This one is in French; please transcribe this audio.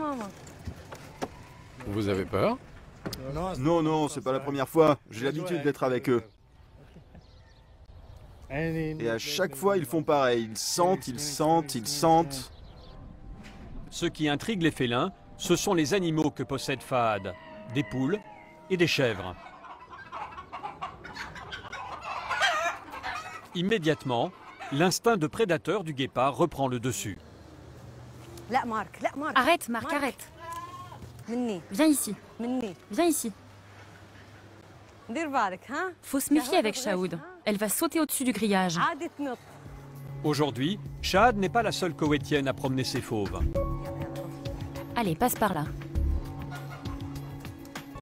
Vous avez peur? Non, non, c'est pas la première fois. J'ai l'habitude d'être avec eux. Et à chaque fois, ils font pareil. Ils sentent, ils sentent, ils sentent. Ce qui intrigue les félins, ce sont les animaux que possède Fahad, des poules et des chèvres. Immédiatement, l'instinct de prédateur du guépard reprend le dessus. Arrête, Marc, arrête. Viens ici. Viens ici. Faut se méfier avec Shaoud. Elle va sauter au-dessus du grillage. Aujourd'hui, Shahad n'est pas la seule Koweïtienne à promener ses fauves. Allez, passe par là.